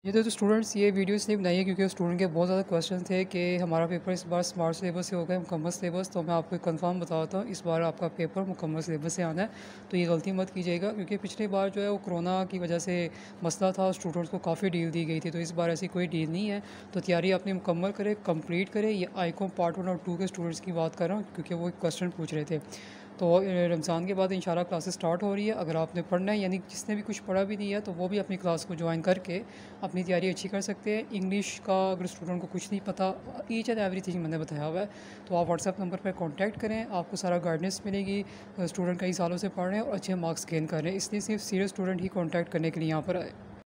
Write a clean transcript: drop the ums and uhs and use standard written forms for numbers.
ये तो स्टूडेंट्स ये वीडियो इसलिए बनाई है क्योंकि स्टूडेंट के बहुत ज़्यादा क्वेश्चन थे कि हमारा पेपर इस बार स्मार्ट सिलेबस से होगा मुकम्मल सिलेबस। तो मैं आपको कंफर्म बताता हूँ, इस बार आपका पेपर मुकम्मल सिलेबस से आना है। तो ये गलती मत कीजिएगा क्योंकि पिछली बार जो है वो कोरोना की वजह से मसला था, स्टूडेंट्स को काफ़ी डील दी गई थी। तो इस बार ऐसी कोई डील नहीं है। तो तैयारी अपनी मुकम्मल करें, कंप्लीट करें। ये आईकॉम पार्ट 1 और 2 के स्टूडेंट्स की बात कर रहा हूँ क्योंकि वो क्वेश्चन पूछ रहे थे। तो रमज़ान के बाद इंशाल्लाह क्लासेस स्टार्ट हो रही है। अगर आपने पढ़ना है, यानी जिसने भी कुछ पढ़ा भी नहीं है, तो वो भी अपनी क्लास को ज्वाइन करके अपनी तैयारी अच्छी कर सकते हैं। इंग्लिश का अगर स्टूडेंट को कुछ नहीं पता, ईच एंड एवरीथिंग मैंने बताया हुआ है। तो आप व्हाट्सएप नंबर पर कॉन्टैक्ट करें, आपको सारा गाइडेंस मिलेगी। स्टूडेंट कई सालों से पढ़ रहे हैं और अच्छे मार्क्स गेन कर रहे हैं, इसलिए सिर्फ सीरियस स्टूडेंट ही कॉन्टैक्ट करने के लिए यहाँ पर आए।